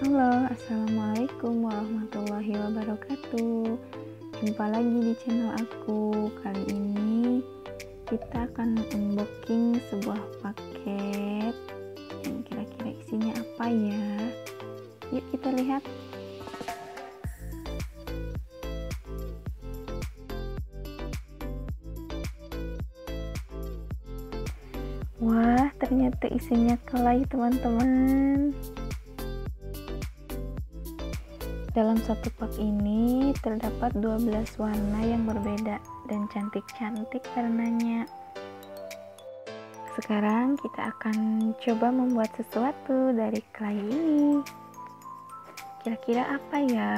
Halo, assalamualaikum warahmatullahi wabarakatuh. Jumpa lagi di channel aku. Kali ini kita akan unboxing sebuah paket yang kira-kira isinya apa ya. Yuk kita lihat. Wah, ternyata isinya kelai teman-teman. Dalam satu pak ini terdapat 12 warna yang berbeda dan cantik-cantik warnanya. Sekarang kita akan coba membuat sesuatu dari kelai ini. Kira-kira apa ya?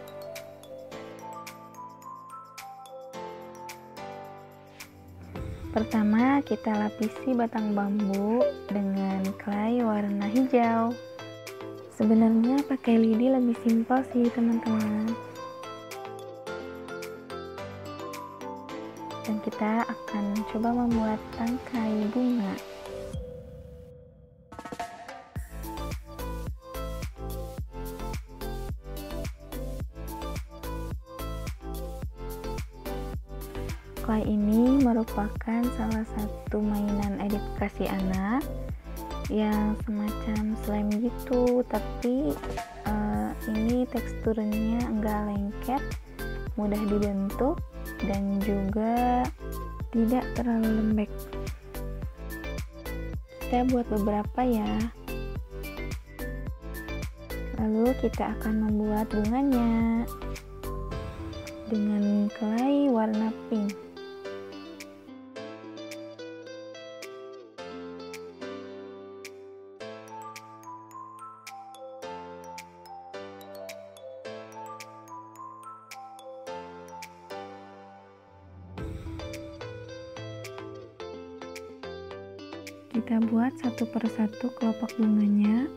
Pertama, kita lapisi batang bambu dengan kelai warna hijau. Sebenarnya pakai lidi lebih simpel sih teman-teman. Dan kita akan coba membuat tangkai bunga. Klay ini merupakan salah satu mainan edukasi anak yang semacam slime gitu, tapi ini teksturnya enggak lengket, mudah dibentuk dan juga tidak terlalu lembek. Kita buat beberapa ya. Lalu kita akan membuat bunganya dengan kelai warna pink. Kita buat satu persatu kelopak bunganya.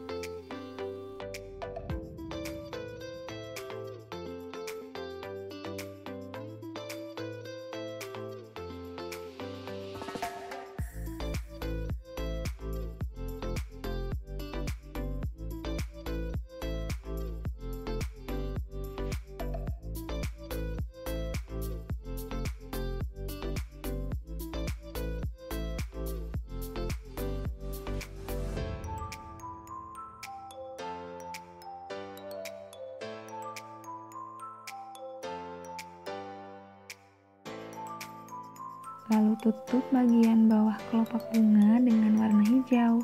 Lalu tutup bagian bawah kelopak bunga dengan warna hijau.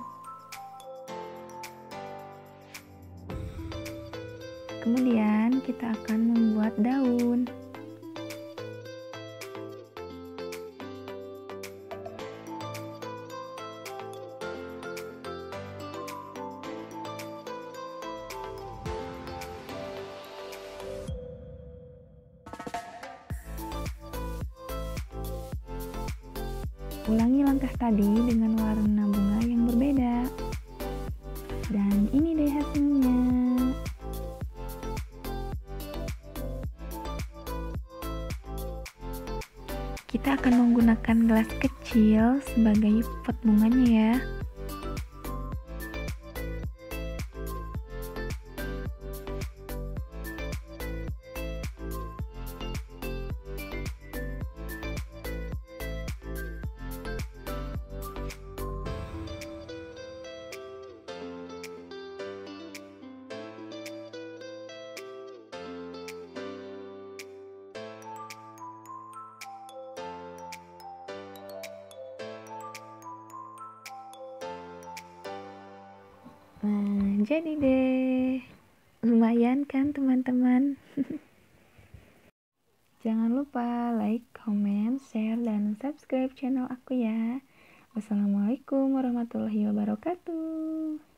Kemudian kita akan membuat daun. Ulangi langkah tadi dengan warna bunga yang berbeda. Dan ini deh hasilnya. Kita akan menggunakan gelas kecil sebagai pot bunganya ya. Nah, jadi deh. Lumayan kan teman-teman? Jangan lupa like, comment, share, dan subscribe channel aku ya. Wassalamualaikum warahmatullahi wabarakatuh.